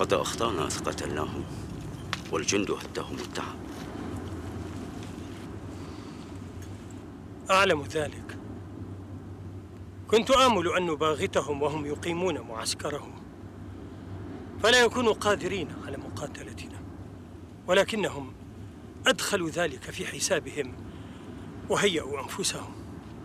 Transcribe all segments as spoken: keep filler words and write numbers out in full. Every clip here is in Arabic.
لقد أخطأنا إذ قتلناهم، والجند هدهم التعب. أعلم ذلك. كنت آمل أن نباغتهم وهم يقيمون معسكرهم، فلا يكونوا قادرين على مقاتلتنا، ولكنهم أدخلوا ذلك في حسابهم وهيئوا أنفسهم.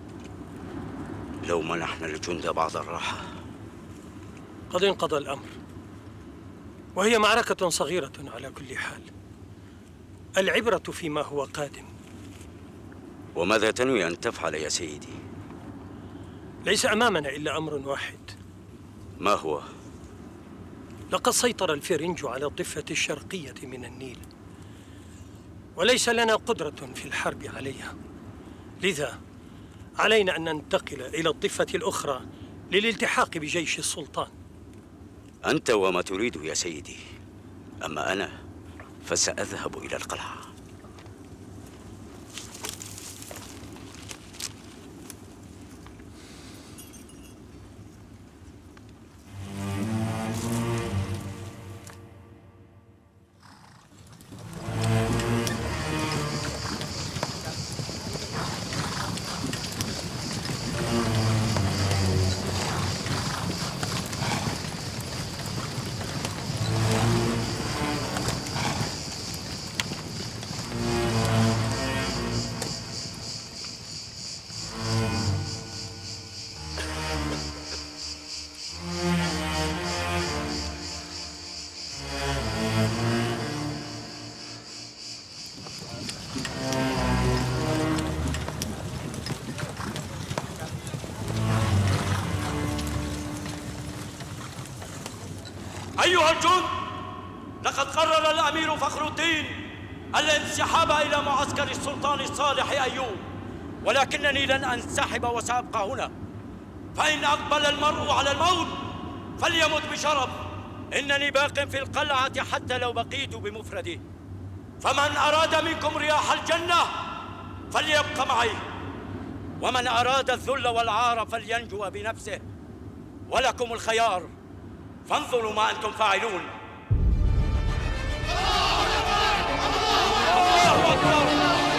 لو منحنا الجند بعض الراحة. قد انقضى الأمر، وهي معركة صغيرة على كل حال. العبرة فيما هو قادم. وماذا تنوي أن تفعل يا سيدي؟ ليس أمامنا إلا أمر واحد. ما هو؟ لقد سيطر الفرنج على الضفة الشرقية من النيل، وليس لنا قدرة في الحرب عليها، لذا علينا أن ننتقل إلى الضفة الأخرى للالتحاق بجيش السلطان. أنت وما تريد يا سيدي، أما أنا فسأذهب إلى القلعة. أيها الجند، لقد قرر الأمير فخر الدين الانسحاب إلى معسكر السلطان الصالح أيوب، ولكنني لن أنسحب وسأبقى هنا، فإن أقبل المرء على الموت فليمت بشرف. إنني باق في القلعة حتى لو بقيت بمفردي، فمن أراد منكم رياح الجنة فليبق معي، ومن أراد الذل والعار فلينجو بنفسه، ولكم الخيار، فانظروا ما أنتم فاعلون. الله أكبر.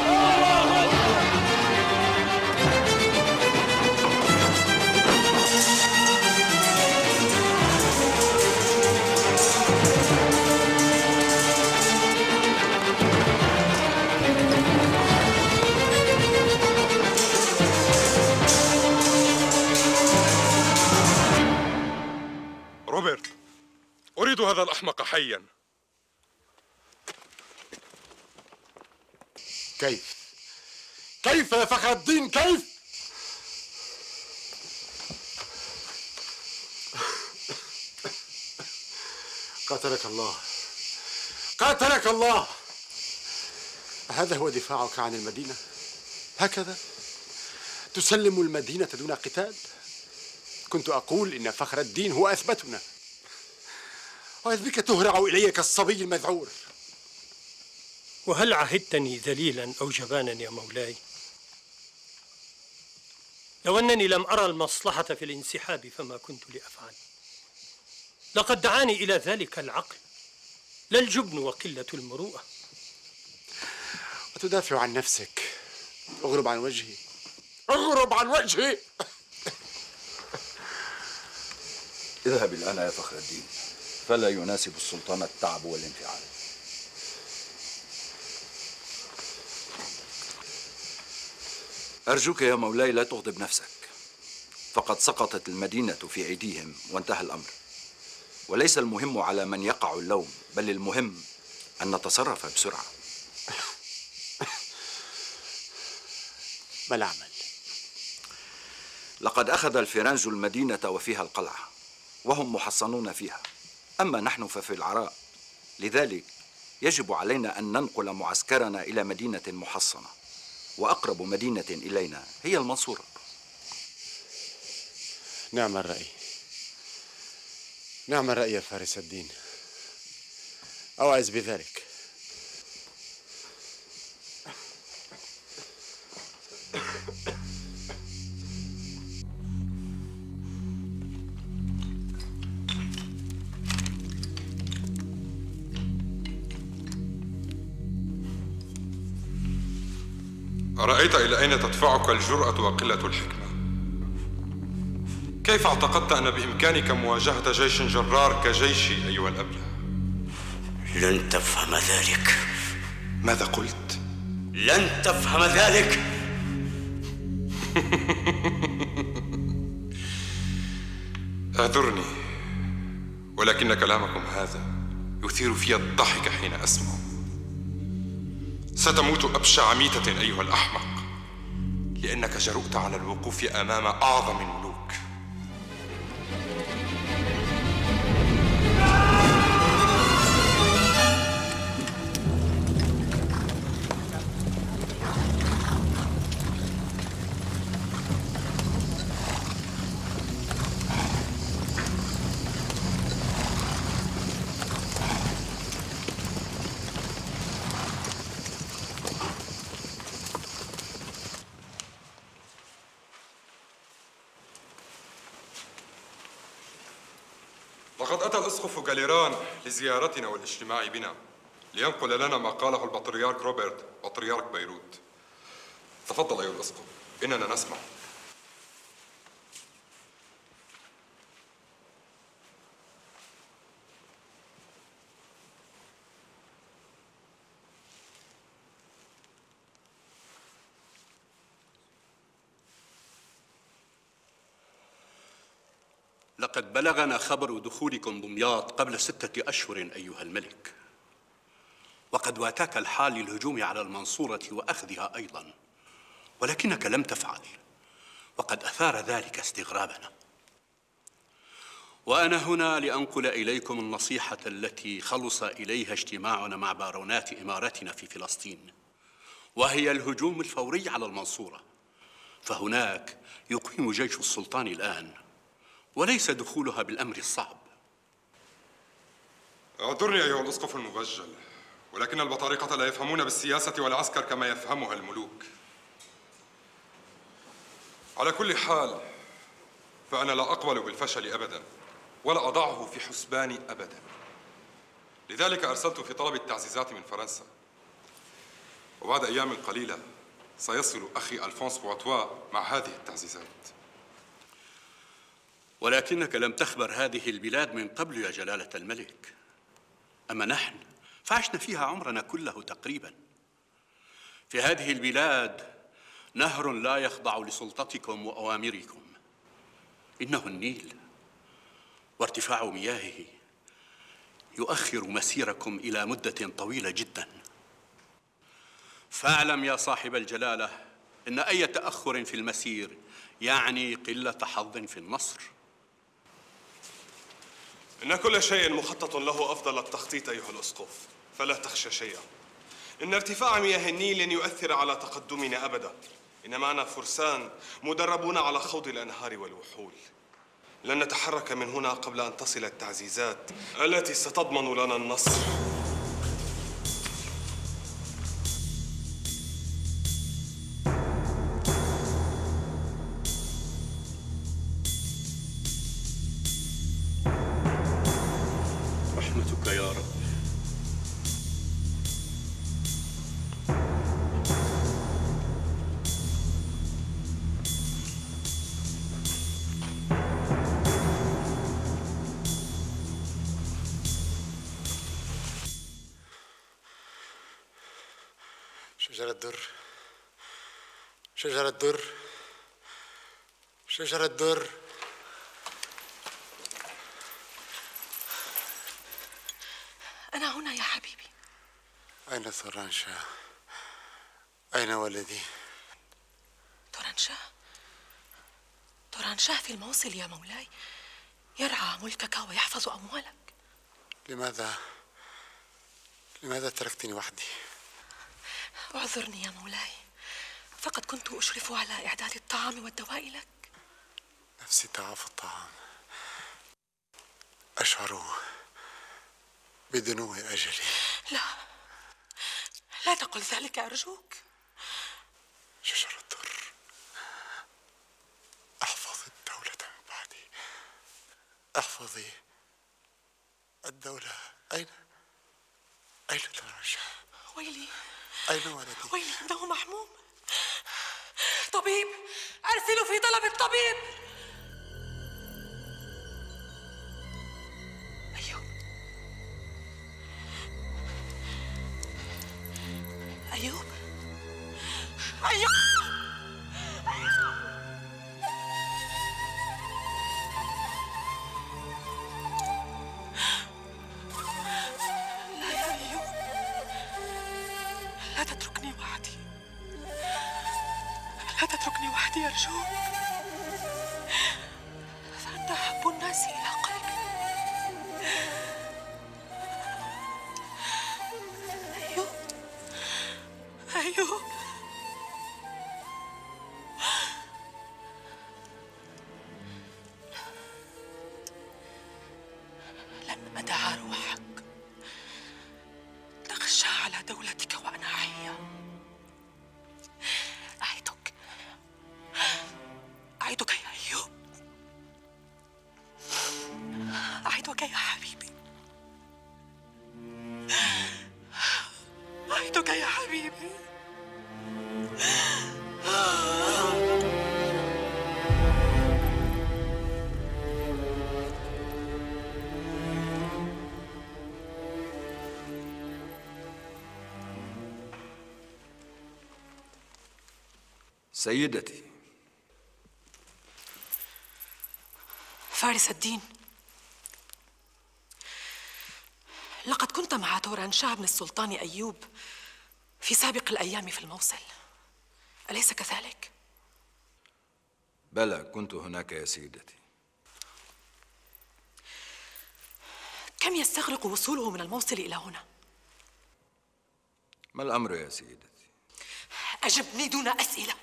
روبرت، أريد هذا الأحمق حياً. كيف؟ كيف يا فخر الدين، كيف؟ قاتلك الله، قاتلك الله. هذا هو دفاعك عن المدينة؟ هكذا تسلم المدينة دون قتال؟ كنت أقول إن فخر الدين هو أثبتنا، وإذ بك تهرع إلي كالصبي المذعور. وهل عهدتني ذليلا أو جبانا يا مولاي؟ لو أنني لم أرى المصلحة في الانسحاب فما كنت لأفعل. لقد دعاني إلى ذلك العقل، لا الجبن وقلة المروءة. وتدافع عن نفسك. اغرب عن وجهي، اغرب عن وجهي. اذهب الآن يا فخر الدين، فلا يناسب السلطان التعب والانفعال. أرجوك يا مولاي لا تغضب نفسك، فقد سقطت المدينة في أيديهم وانتهى الأمر، وليس المهم على من يقع اللوم، بل المهم أن نتصرف بسرعة. ما العمل؟ لقد أخذ الفرنج المدينة وفيها القلعة، وهم محصنون فيها، أما نحن ففي العراء، لذلك يجب علينا أن ننقل معسكرنا إلى مدينة محصنة، وأقرب مدينة إلينا هي المنصورة. نعم الرأي، نعم الرأي يا فارس الدين، أوعز بذلك. أرأيت إلى أين تدفعك الجرأة وقلة الحكمة؟ كيف اعتقدت أن بإمكانك مواجهة جيش جرار كجيشي أيها الأبله؟ لن تفهم ذلك. ماذا قلت؟ لن تفهم ذلك. اعذرني، ولكن كلامكم هذا يثير في الضحك حين أسمع. ستموت أبشع ميتة أيها الأحمق، لأنك جرؤت على الوقوف أمام أعظم الملوك. لقد أتى الأسقف غاليران لزيارتنا والاجتماع بنا لينقل لنا ما قاله البطريرك روبرت بطريرك بيروت. تفضل أيها الأسقف، إننا نسمع. لقد بلغنا خبر دخولكم دمياط قبل ستة أشهر أيها الملك، وقد واتاك الحال للهجوم على المنصورة وأخذها أيضا، ولكنك لم تفعل، وقد أثار ذلك استغرابنا. وأنا هنا لأنقل إليكم النصيحة التي خلص إليها اجتماعنا مع بارونات إمارتنا في فلسطين، وهي الهجوم الفوري على المنصورة، فهناك يقيم جيش السلطان الآن، وليس دخولها بالأمر الصعب. اعذرني أيها الأسقف المبجل، ولكن البطارقة لا يفهمون بالسياسة والعسكر كما يفهمها الملوك. على كل حال فأنا لا أقبل بالفشل أبداً، ولا أضعه في حسباني أبداً. لذلك أرسلت في طلب التعزيزات من فرنسا، وبعد أيام قليلة سيصل أخي ألفونس بواتوا مع هذه التعزيزات. ولكنك لم تخبر هذه البلاد من قبل يا جلالة الملك، أما نحن فعشنا فيها عمرنا كله تقريبا. في هذه البلاد نهر لا يخضع لسلطتكم وأوامركم، إنه النيل، وارتفاع مياهه يؤخر مسيركم إلى مدة طويلة جدا. فاعلم يا صاحب الجلالة إن أي تأخر في المسير يعني قلة حظ في النصر. إن كل شيء مخطط له أفضل التخطيط أيها الأسقف، فلا تخشى شيئا. إن ارتفاع مياه النيل لن يؤثر على تقدمنا أبدا، إن معنا فرسان مدربون على خوض الأنهار والوحول. لن نتحرك من هنا قبل أن تصل التعزيزات التي ستضمن لنا النصر. رحمتك يا رب. شجرة در، شجرة در، شجرة در. أنا هنا يا حبيبي. أين تورانشاه؟ أين ولدي؟ تورانشاه؟ تورانشاه في الموصل يا مولاي، يرعى ملكك ويحفظ أموالك. لماذا؟ لماذا تركتني وحدي؟ اعذرني يا مولاي، فقد كنت أشرف على إعداد الطعام والدواء لك. نفسي تعاف الطعام، أشعر بدنو أجلي. لا، لا تقل ذلك أرجوك. شجرة الدر، احفظي الدولة من بعدي، احفظي الدولة. أين؟ أين تورانشاه؟ ويلي، أين ولدي؟ ويلي، إنه محموم، الطبيب، أرسلوا في طلب الطبيب. أيوب أيوب أيوب أيوب لا يا أيوب، لا تتركني وحدي، لا تتركني وحدي أرجوك، فأنت أحب الناس إلى قلبي. أيوب أيوب لن أدع روحك، تخشى على دولتك وأنا حية. أعدك أعدك يا أيوب، أعدك يا حبيبي، أعدك يا حبيبي. سيدتي. فارس الدين، لقد كنت مع تورانشاه بن السلطان أيوب في سابق الأيام في الموصل، أليس كذلك؟ بلى، كنت هناك يا سيدتي. كم يستغرق وصوله من الموصل إلى هنا؟ ما الأمر يا سيدتي؟ أجبني دون أسئلة.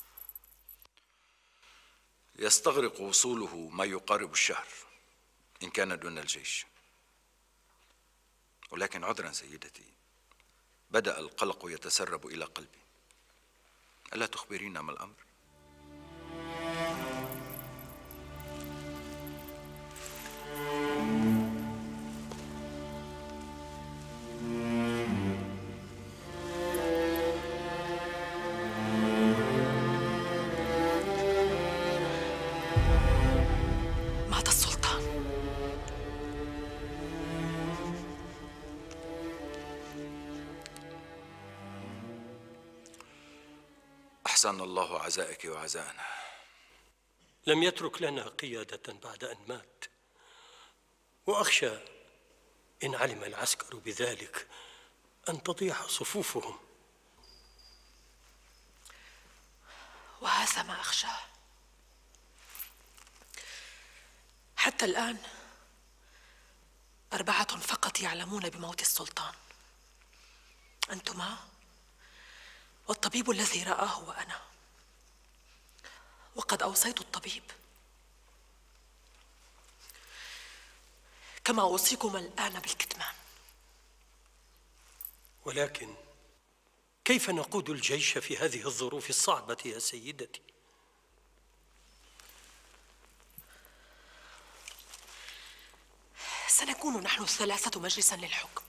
يستغرق وصوله ما يقارب الشهر إن كان دون الجيش، ولكن عذرا سيدتي، بدأ القلق يتسرب إلى قلبي. ألا تخبرينا ما الأمر؟ مات السلطان. أحسن الله عزائك وعزاءنا. لم يترك لنا قيادة بعد أن مات، وأخشى إن علم العسكر بذلك أن تضيع صفوفهم. وهذا ما أخشاه. حتى الآن أربعة فقط يعلمون بموت السلطان، أنتما والطبيب الذي رآه وأنا، وقد أوصيت الطبيب كما أوصيكم الآن بالكتمان. ولكن كيف نقود الجيش في هذه الظروف الصعبة يا سيدتي؟ سنكون نحن الثلاثة مجلسا للحكم،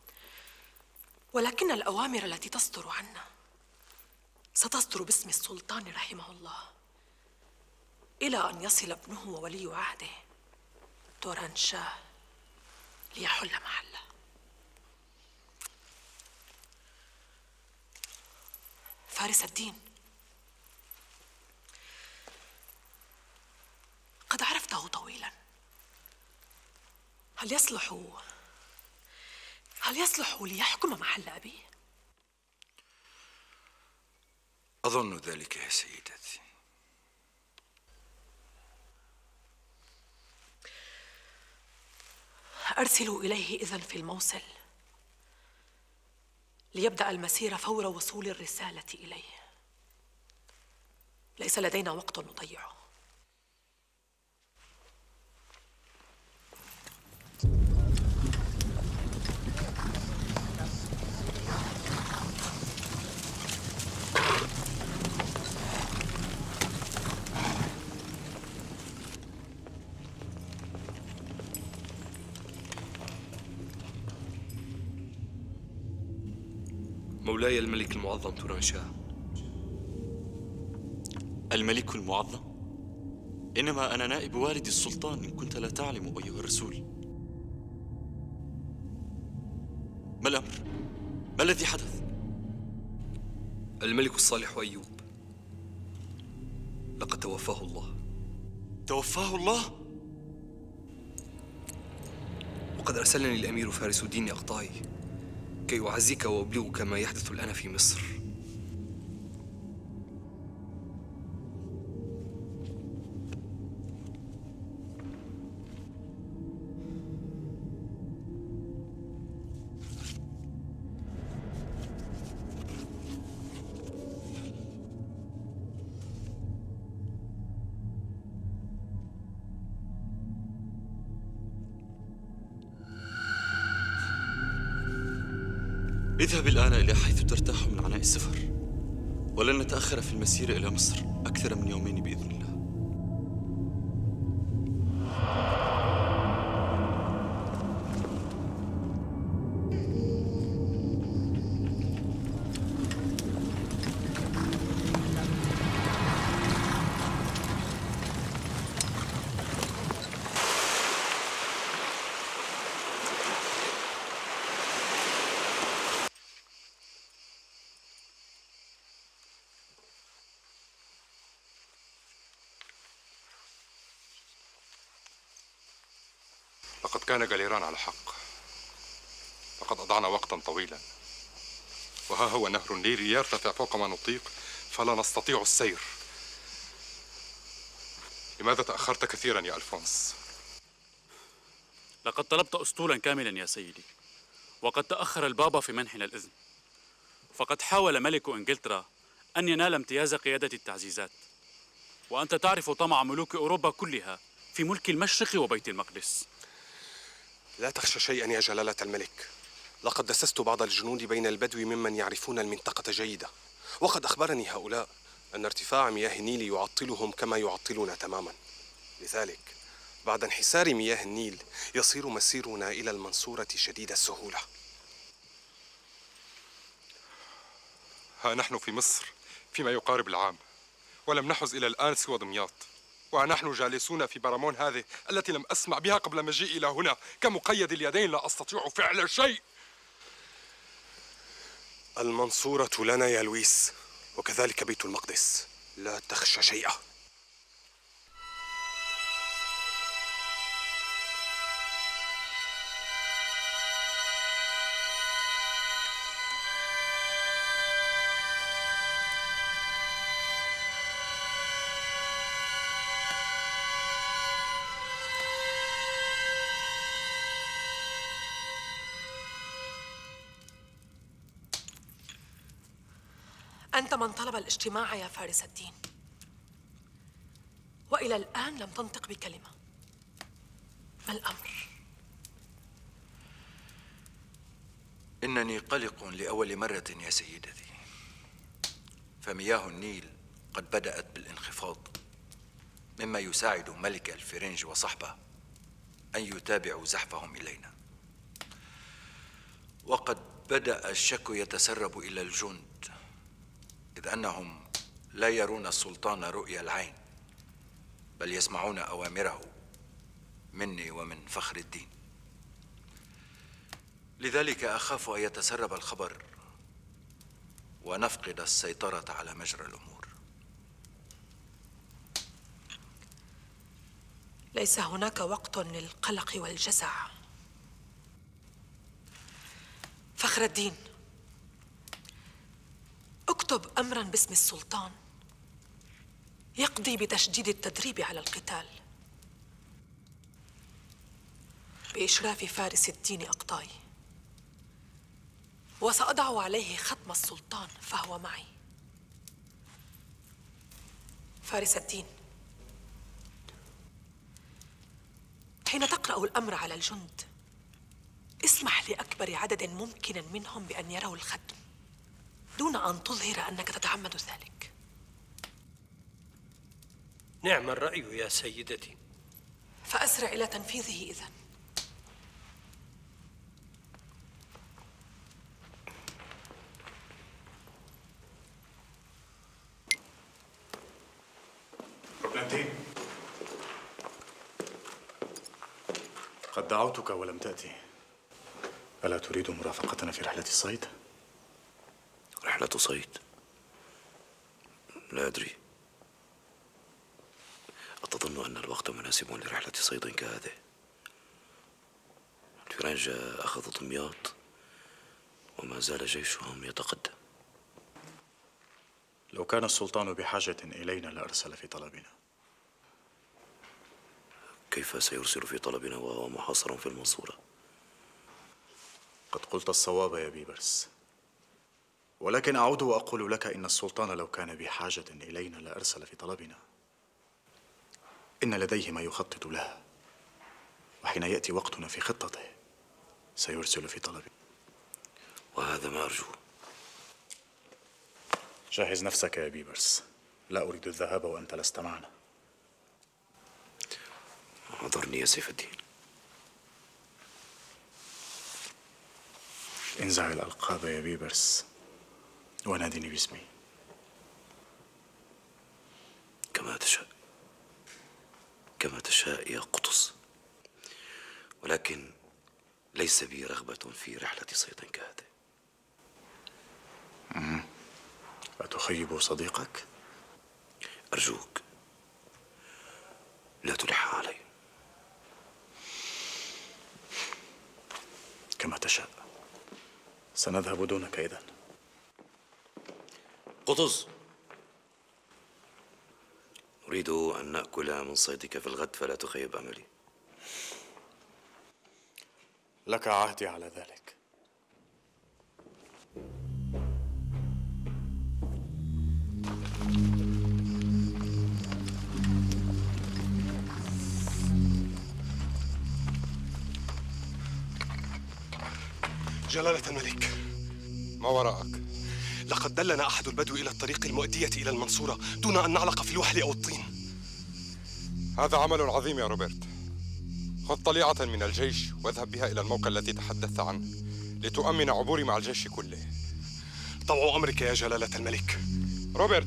ولكن الأوامر التي تصدر عنا ستصدر باسم السلطان رحمه الله، إلى أن يصل ابنه وولي عهده تورانشاه ليحل محله. فارس الدين، قد عرفته طويلا. هل يصلح هل يصلح ليحكم محل أبيه؟ أظن ذلك يا سيدتي. أرسلوا إليه إذن في الموصل ليبدأ المسير فور وصول الرسالة إليه. ليس لدينا وقت نضيعه. مولاي الملك المعظم تورانشاه، الملك المعظم، إنما أنا نائب والد السلطان إن كنت لا تعلم أيها الرسول. ما الأمر؟ ما الذي حدث؟ الملك الصالح أيوب لقد توفاه الله. توفاه الله؟ وقد أرسلني الأمير فارس الدين أقطاعي كي أعزيك وأبلغك ما يحدث الآن في مصر. اذهب الآن إلى حيث ترتاح من عناء السفر، ولن نتأخر في المسير إلى مصر أكثر من يومين بإذن الله. لقد كان جاليران على حق. لقد أضعنا وقتا طويلا، وها هو نهر النيل يرتفع فوق ما نطيق فلا نستطيع السير. لماذا تأخرت كثيرا يا ألفونس؟ لقد طلبت أسطولا كاملا يا سيدي، وقد تأخر البابا في منحنا الإذن. فقد حاول ملك إنجلترا أن ينال امتياز قيادة التعزيزات، وأنت تعرف طمع ملوك أوروبا كلها في ملك المشرق وبيت المقدس. لا تخشى شيئا يا جلالة الملك، لقد دسست بعض الجنود بين البدو ممن يعرفون المنطقة جيدة، وقد أخبرني هؤلاء أن ارتفاع مياه النيل يعطلهم كما يعطلنا تماما. لذلك بعد انحسار مياه النيل يصير مسيرنا إلى المنصورة شديد السهولة. ها نحن في مصر فيما يقارب العام، ولم نحز إلى الآن سوى دمياط، ونحن جالسون في برامون هذه التي لم أسمع بها قبل مجيئي إلى هنا. كمقيد اليدين لا أستطيع فعل شيء. المنصورة لنا يا لويس، وكذلك بيت المقدس. لا تخشى شيئا. أنت من طلب الاجتماع يا فارس الدين، وإلى الآن لم تنطق بكلمة. ما الأمر؟ إنني قلق لأول مرة يا سيدتي، فمياه النيل قد بدأت بالانخفاض، مما يساعد ملك الفرنج وصحبه أن يتابعوا زحفهم إلينا. وقد بدأ الشك يتسرب إلى الجند، إذ أنهم لا يرون السلطان رؤيا العين، بل يسمعون أوامره مني ومن فخر الدين. لذلك أخاف أن يتسرب الخبر ونفقد السيطرة على مجرى الأمور. ليس هناك وقت للقلق والجزع. فخر الدين، اكتب أمراً باسم السلطان يقضي بتشديد التدريب على القتال بإشراف فارس الدين أقطاعي، وسأضع عليه ختم السلطان فهو معي. فارس الدين، حين تقرأ الأمر على الجند اسمح لأكبر عدد ممكن منهم بأن يروا الختم دون أن تظهر أنك تتعمد ذلك. نعم الرأي يا سيدتي. فأسرع إلى تنفيذه إذن. دعوتك ولم تأتي. ألا تريد مرافقتنا في رحلة الصيد؟ رحلة صيد؟ لا أدري. أتظن أن الوقت مناسب لرحلة صيد كهذه؟ الفرنج أخذوا دمياط وما زال جيشهم يتقدم. لو كان السلطان بحاجة إلينا لأرسل في طلبنا. كيف سيرسل في طلبنا وهو محاصر في المنصورة؟ قد قلت الصواب يا بيبرس، ولكن أعود وأقول لك إن السلطان لو كان بحاجة إلينا لأرسل في طلبنا. إن لديه ما يخطط لها، وحين يأتي وقتنا في خطته سيرسل في طلبنا. وهذا ما أرجوه. جهز نفسك يا بيبرس، لا أريد الذهاب وأنت لست معنا. اعذرني يا سيف الدين. انزع الألقاب يا بيبرس ونادني باسمي. كما تشاء، كما تشاء يا قطز، ولكن ليس بي رغبة في رحلة صيد كهذه. أتخيب صديقك؟ أرجوك لا تلح علي. كما تشاء، سنذهب دونك إذن. قطز، أريد أن نأكل من صيدك في الغد فلا تخيب أملي. لك عهدي على ذلك. جلالة الملك، ما وراءك؟ لقد دلنا أحد البدو إلى الطريق المؤدية إلى المنصورة دون أن نعلق في الوحل أو الطين. هذا عمل عظيم يا روبرت. خذ طليعة من الجيش واذهب بها إلى الموقع الذي تحدثت عنه لتؤمن عبوري مع الجيش كله. طوع أمرك يا جلالة الملك. روبرت،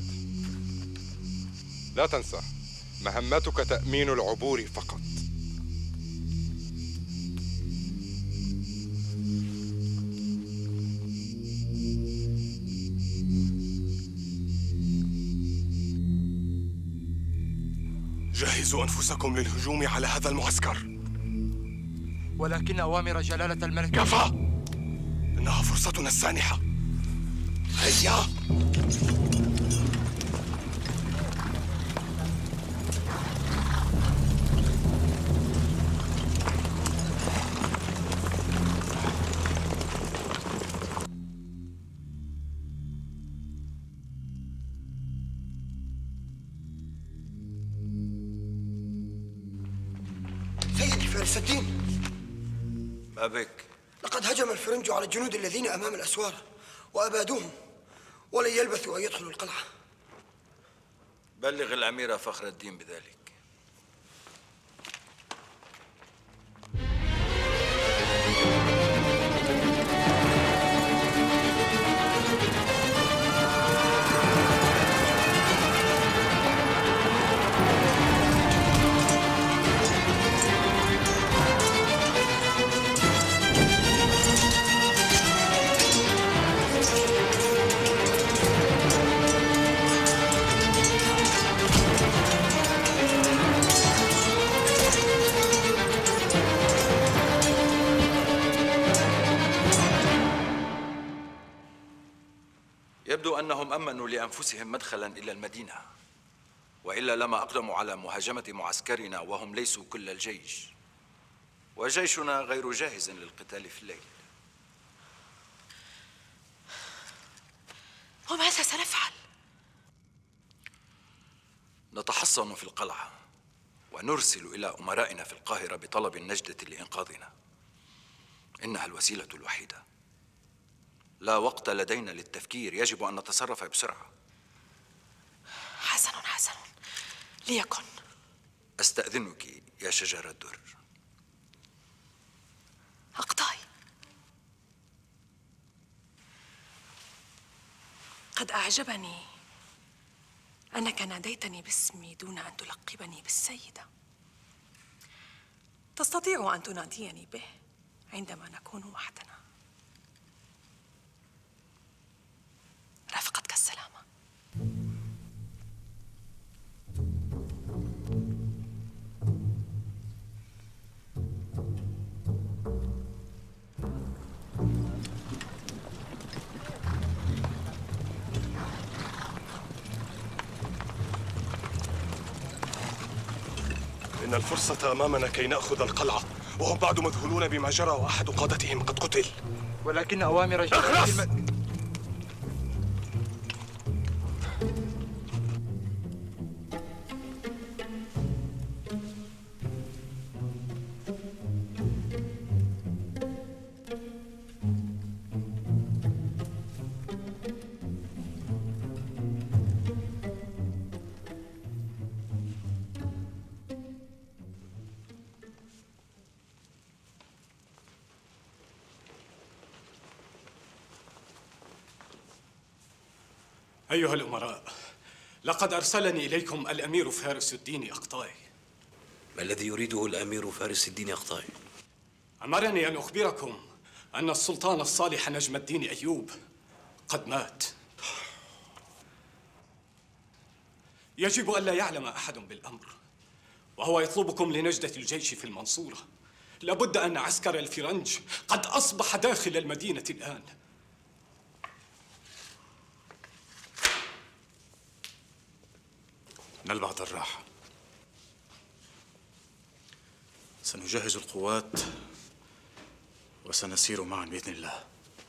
لا تنسى مهمتك تأمين العبور فقط. جهزوا أنفسكم للهجوم على هذا المعسكر. ولكن أوامر جلالة الملك كفى! إنها فرصتنا السانحة. هيا! سيدي فارس الدين، ما بك؟ لقد هجم الفرنج على الجنود الذين أمام الأسوار وأبادوهم، ولن يلبثوا أن يدخلوا القلعة. بلغ الأمير فخر الدين بذلك. يبدو أنهم أمنوا لأنفسهم مدخلا إلى المدينة، وإلا لما أقدموا على مهاجمة معسكرنا وهم ليسوا كل الجيش، وجيشنا غير جاهز للقتال في الليل. وماذا سنفعل؟ نتحصن في القلعة ونرسل إلى أمرائنا في القاهرة بطلب النجدة لإنقاذنا. إنها الوسيلة الوحيدة. لا وقت لدينا للتفكير، يجب أن نتصرف بسرعة. حسن حسن، ليكن. أستأذنك يا شجر الدر. أقطاي، قد أعجبني أنك ناديتني باسمي دون أن تلقبني بالسيدة. تستطيع أن تناديني به عندما نكون وحدنا. رافقتك السلامة. إن الفرصة أمامنا كي نأخذ القلعة، وهم بعد مذهولون بما جرى وأحد قادتهم قد قتل. ولكن أوامر جلالة الم... أيها الأمراء، لقد أرسلني إليكم الأمير فارس الدين أقطاي. ما الذي يريده الأمير فارس الدين أقطاي؟ أمرني أن أخبركم أن السلطان الصالح نجم الدين أيوب قد مات. يجب ألا يعلم أحد بالأمر، وهو يطلبكم لنجدة الجيش في المنصورة. لابد أن عسكر الفرنج قد أصبح داخل المدينة الآن. نلبعد الراحة. سنجهز القوات وسنسير معا بإذن الله.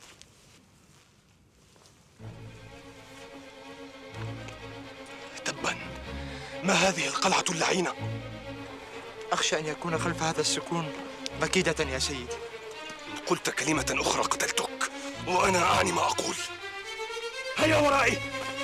تبا، ما هذه القلعة اللعينة؟ أخشى أن يكون خلف هذا السكون مكيدة يا سيدي. إن قلت كلمة أخرى قتلتك، وأنا أعني ما أقول. هيا ورائي.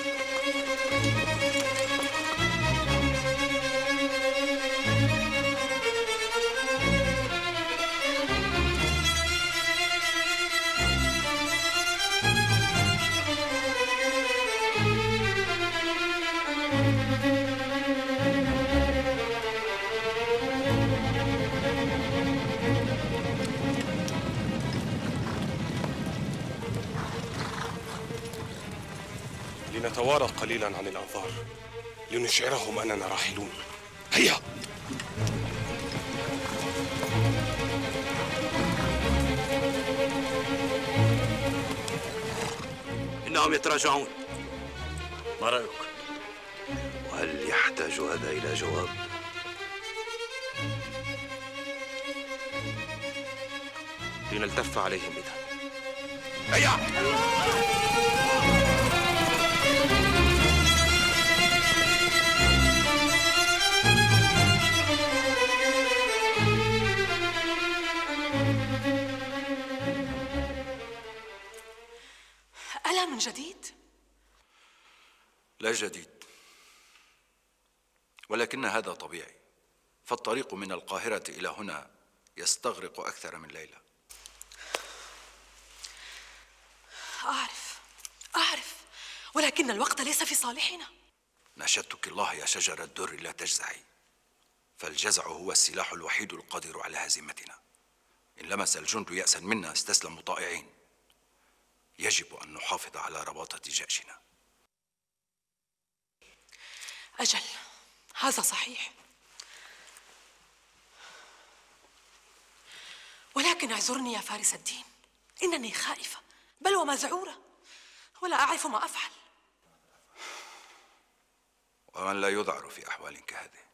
لنتوارى قليلا عن الأنظار لنشعرهم أننا راحلون. هيا. إنهم يتراجعون. ما رأيك؟ وهل يحتاج هذا إلى جواب؟ لنلتف عليهم إذا. هيا. ألا من جديد؟ لا جديد، ولكن هذا طبيعي، فالطريق من القاهرة إلى هنا يستغرق أكثر من ليلة. أعرف أعرف ولكن الوقت ليس في صالحنا. نشدتك الله يا شجر الدر لا تجزعي، فالجزع هو السلاح الوحيد القادر على هزيمتنا. إن لمس الجند يأسا منا استسلموا طائعين. يجب أن نحافظ على رباطة جيشنا. أجل، هذا صحيح، ولكن اعذرني يا فارس الدين، إنني خائفة بل ومذعورة، ولا أعرف ما أفعل. ومن لا يذعر في أحوال كهذه.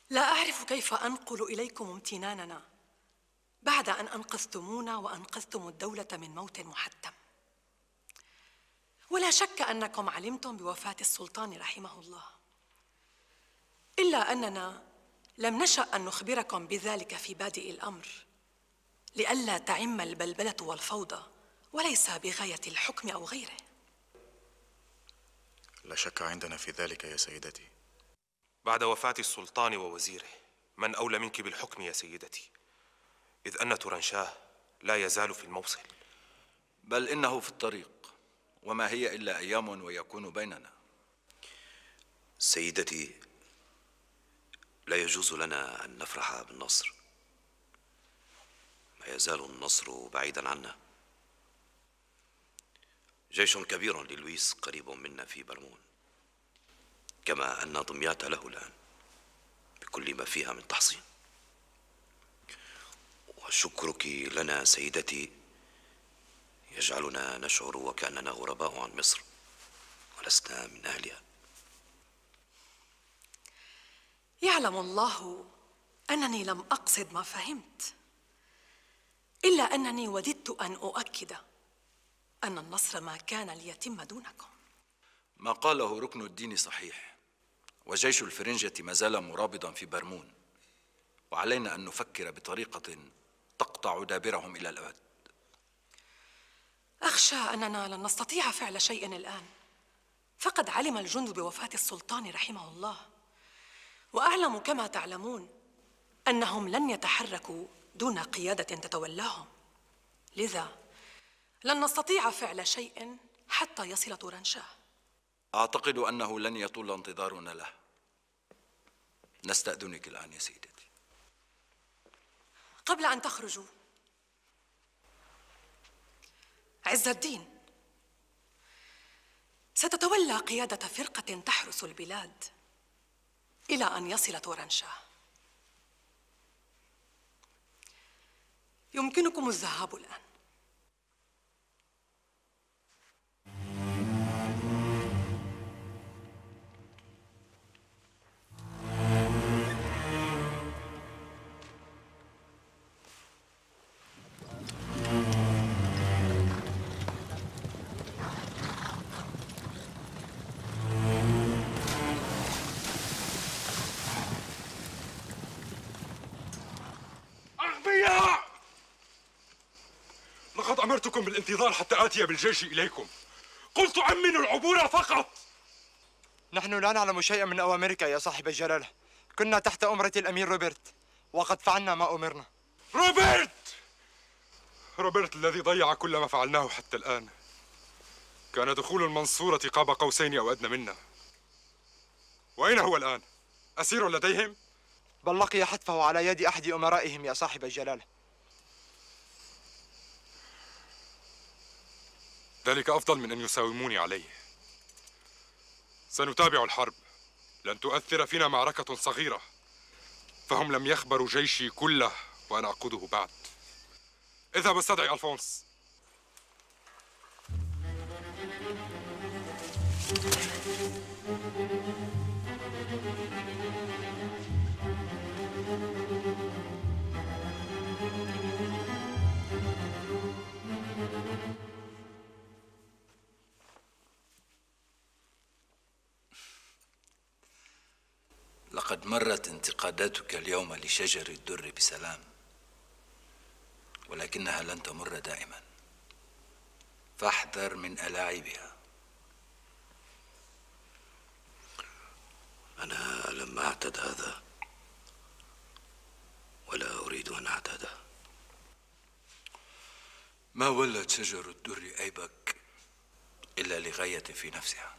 لا أعرف كيف أنقل إليكم امتناننا بعد أن أنقذتمونا وأنقذتم الدولة من موت محتم. ولا شك أنكم علمتم بوفاة السلطان رحمه الله، إلا أننا لم نشأ أن نخبركم بذلك في بادئ الأمر لئلا تعم البلبلة والفوضى، وليس بغاية الحكم أو غيره. لا شك عندنا في ذلك يا سيدتي. بعد وفاة السلطان ووزيره من أولى منك بالحكم يا سيدتي، إذ أن تورانشاه لا يزال في الموصل. بل إنه في الطريق، وما هي إلا أيام ويكون بيننا. سيدتي، لا يجوز لنا أن نفرح بالنصر، ما يزال النصر بعيدا عنا. جيش كبير للويس قريب منا في برمون، كما أن دمياط له الآن بكل ما فيها من تحصين. وشكرك لنا سيدتي يجعلنا نشعر وكأننا غرباء عن مصر ولسنا من أهلها. يعلم الله أنني لم أقصد ما فهمت، إلا أنني وددت أن أؤكد أن النصر ما كان ليتم دونكم. ما قاله ركن الدين صحيح، وجيش الفرنجة ما زال مرابطا في برمون، وعلينا أن نفكر بطريقة تقطع دابرهم إلى الأبد. أخشى أننا لن نستطيع فعل شيء الآن، فقد علم الجند بوفاة السلطان رحمه الله، وأعلم كما تعلمون أنهم لن يتحركوا دون قيادة تتولاهم، لذا لن نستطيع فعل شيء حتى يصل تورانشاه. أعتقد أنه لن يطول انتظارنا له. نستأذنك الآن يا سيدتي. قبل أن تخرجوا، عز الدين، ستتولى قيادة فرقة تحرس البلاد إلى أن يصل تورانشاه. يمكنكم الذهاب الآن. أغبياء! لقد أمرتكم بالانتظار حتى آتي بالجيش إليكم. قلت أمنوا العبور فقط. نحن لا نعلم شيئا من أوامرك يا صاحب الجلالة. كنا تحت أمرة الأمير روبرت، وقد فعلنا ما أمرنا. روبرت! روبرت الذي ضيع كل ما فعلناه حتى الآن. كان دخول المنصورة قاب قوسين أو أدنى منا. وأين هو الآن؟ أسير لديهم؟ بل لقي حتفه على يد أحد أمرائهم يا صاحب الجلالة. ذلك أفضل من أن يساوموني عليه. سنتابع الحرب، لن تؤثر فينا معركة صغيرة، فهم لم يخبروا جيشي كله وأنا أقوده بعد. اذهب استدعي ألفونس. لقد مرت انتقاداتك اليوم لشجر الدر بسلام، ولكنها لن تمر دائما، فاحذر من ألاعبها. أنا لم أعتد هذا ولا أريد أن أعتاده. ما ولت شجر الدر أيبك إلا لغاية في نفسها،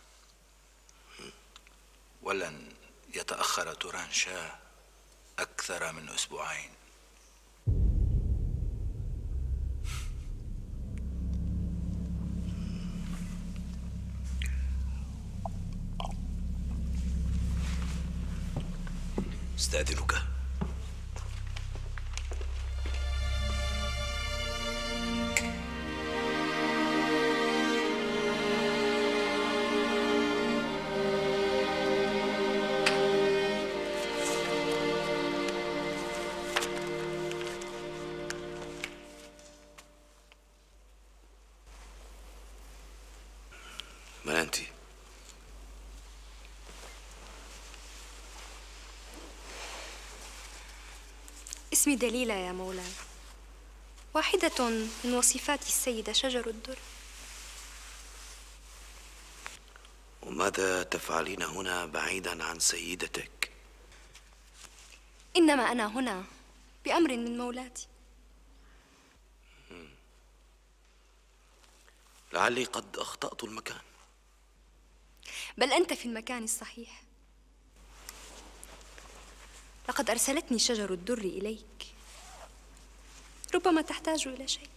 ولن يتأخر تورانشاه أكثر من أسبوعين. استأذنك. اسمي دليلة يا مولاي، واحدة من وصفات السيدة شجر الدر. وماذا تفعلين هنا بعيدا عن سيدتك؟ إنما أنا هنا بأمر من مولاتي. لعلي قد أخطأت المكان. بل أنت في المكان الصحيح. لقد أرسلتني شجر الدر إليك، ربما تحتاج إلى شيء.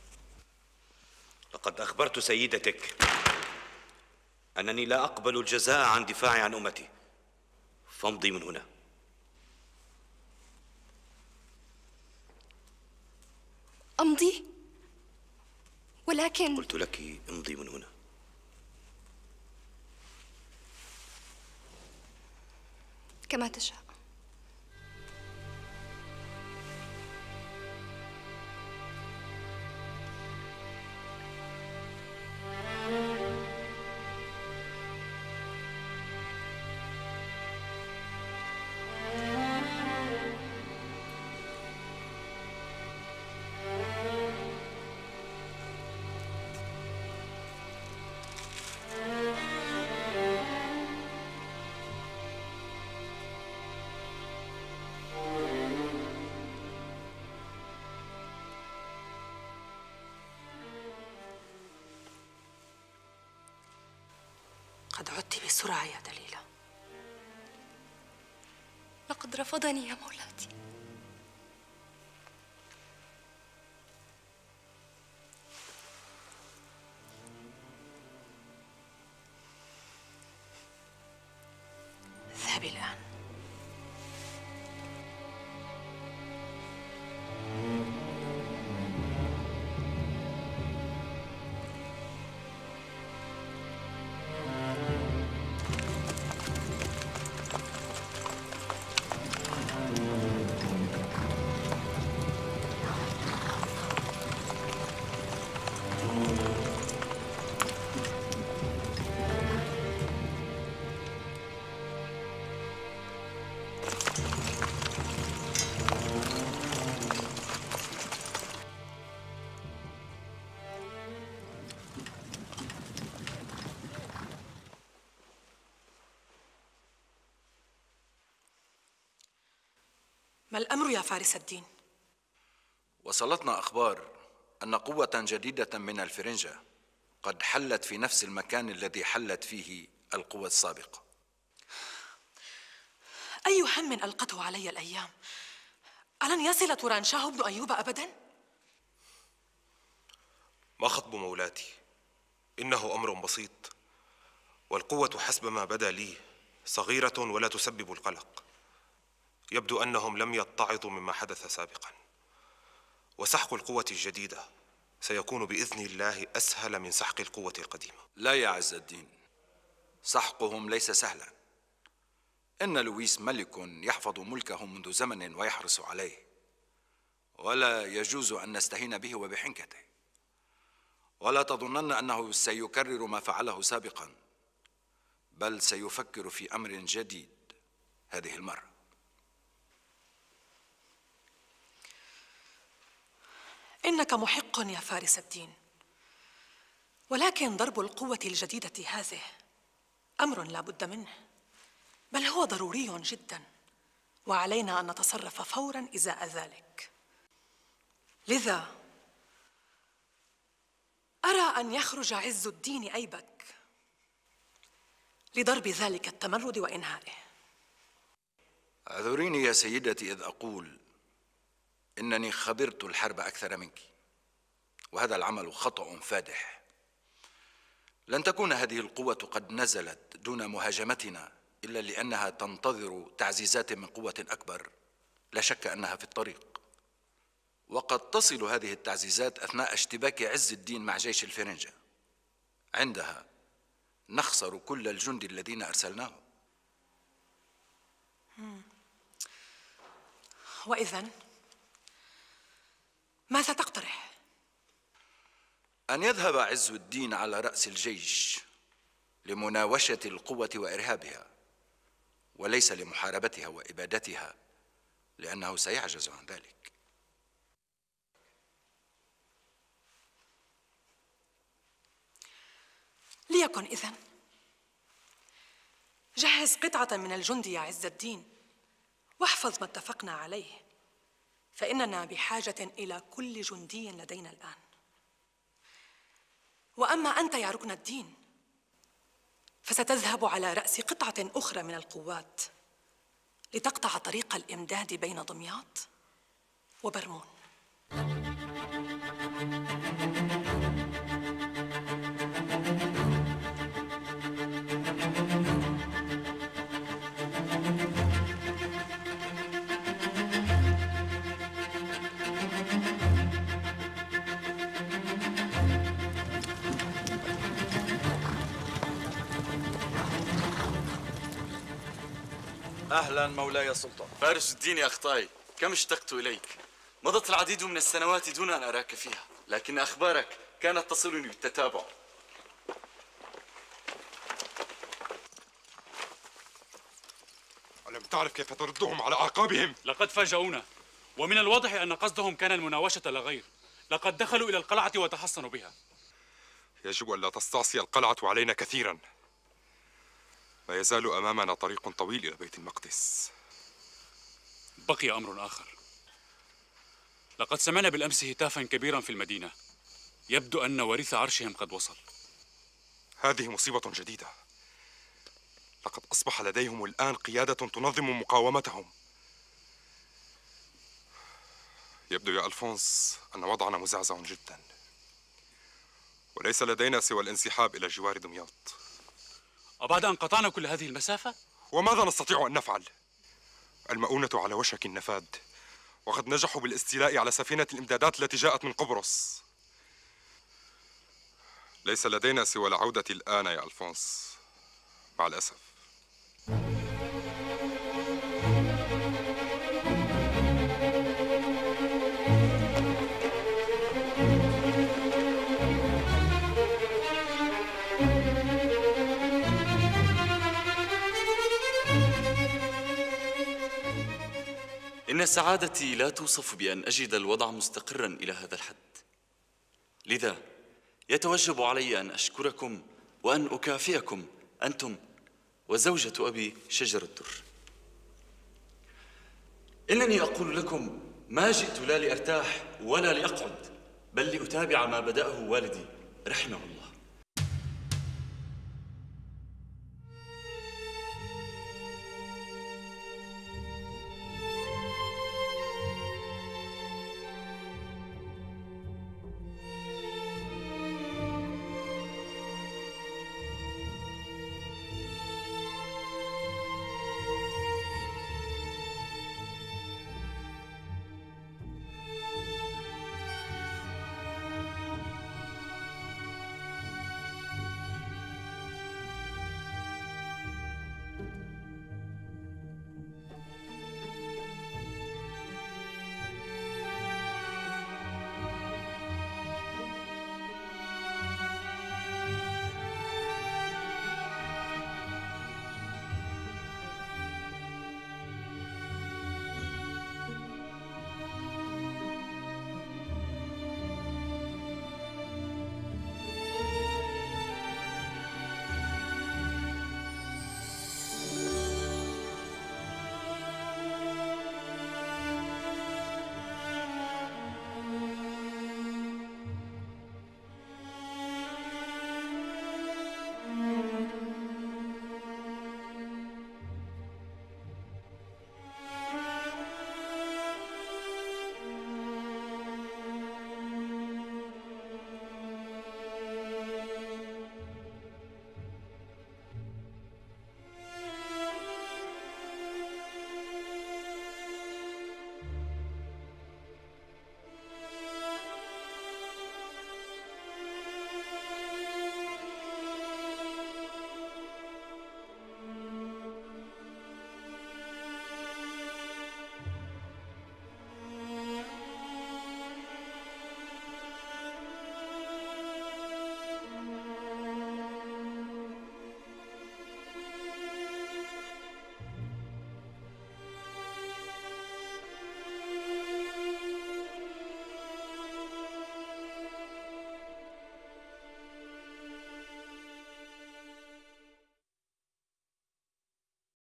لقد أخبرت سيدتك أنني لا أقبل الجزاء عن دفاعي عن أمتي، فامضي من هنا. أمضي؟ ولكن قلت لك امضي من هنا. كما تشاء. قد عدت بسرعة يا دليلة. لقد رفضني يا مولاتي. اذهبي الآن. ما الأمر يا فارس الدين؟ وصلتنا أخبار أن قوة جديدة من الفرنجة قد حلت في نفس المكان الذي حلت فيه القوة السابقة. أي هم ألقته علي الأيام؟ ألن يصل تورانشاه بن أيوب أبداً؟ ما خطب مولاتي؟ إنه أمر بسيط، والقوة حسب ما بدا لي صغيرة ولا تسبب القلق. يبدو أنهم لم يتعظوا مما حدث سابقاً، وسحق القوة الجديدة سيكون بإذن الله أسهل من سحق القوة القديمة. لا يا عز الدين، سحقهم ليس سهلا. إن لويس ملك يحفظ ملكه منذ زمن ويحرص عليه، ولا يجوز أن نستهين به وبحنكته. ولا تظنن أنه سيكرر ما فعله سابقا، بل سيفكر في أمر جديد هذه المرة. إنك محق يا فارس الدين، ولكن ضرب القوة الجديدة هذه أمر لا بد منه، بل هو ضروري جدا، وعلينا أن نتصرف فورا إزاء ذلك. لذا أرى أن يخرج عز الدين أيبك لضرب ذلك التمرد وإنهائه. اعذريني يا سيدتي إذ أقول إنني خبرت الحرب أكثر منك، وهذا العمل خطأ فادح. لن تكون هذه القوة قد نزلت دون مهاجمتنا إلا لأنها تنتظر تعزيزات من قوة أكبر لا شك أنها في الطريق، وقد تصل هذه التعزيزات أثناء اشتباك عز الدين مع جيش الفرنجة. عندها نخسر كل الجند الذين أرسلناهم. وإذن ماذا تقترح؟ أن يذهب عز الدين على رأس الجيش لمناوشة القوة وإرهابها، وليس لمحاربتها وإبادتها لأنه سيعجز عن ذلك. ليكن إذن. جهز قطعة من الجند يا عز الدين، واحفظ ما اتفقنا عليه، فإننا بحاجة إلى كل جندي لدينا الآن. وأما أنت يا ركن الدين، فستذهب على رأس قطعة أخرى من القوات لتقطع طريق الإمداد بين دمياط وبرمون. أهلا مولاي سلطان. فارس الدين يا أخطاي، كم اشتقت إليك. مضت العديد من السنوات دون أن أراك فيها، لكن أخبارك كانت تصلني بالتتابع. ألم تعرف كيف تردهم على أعقابهم؟ لقد فاجأونا، ومن الواضح أن قصدهم كان المناوشة لا غير. لقد دخلوا إلى القلعة وتحصنوا بها. يجب ألا تستعصي القلعة علينا كثيرا. ما يزال أمامنا طريق طويل إلى بيت المقدس. بقي أمر آخر. لقد سمعنا بالأمس هتافا كبيرا في المدينة، يبدو أن وريث عرشهم قد وصل. هذه مصيبة جديدة. لقد أصبح لديهم الآن قيادة تنظم مقاومتهم. يبدو يا ألفونس أن وضعنا مزعزع جدا، وليس لدينا سوى الانسحاب إلى جوار دمياط. وبعد أن قطعنا كل هذه المسافة؟ وماذا نستطيع أن نفعل؟ المؤونة على وشك النفاذ، وقد نجحوا بالاستيلاء على سفينة الإمدادات التي جاءت من قبرص. ليس لدينا سوى العودة الآن يا ألفونس، مع الأسف. إن سعادتي لا توصف بأن أجد الوضع مستقرا إلى هذا الحد، لذا يتوجب علي أن أشكركم وأن أكافئكم أنتم وزوجة أبي شجر الدر. إنني أقول لكم ما جئت لا لأرتاح ولا لأقعد، بل لأتابع ما بدأه والدي رحمه الله.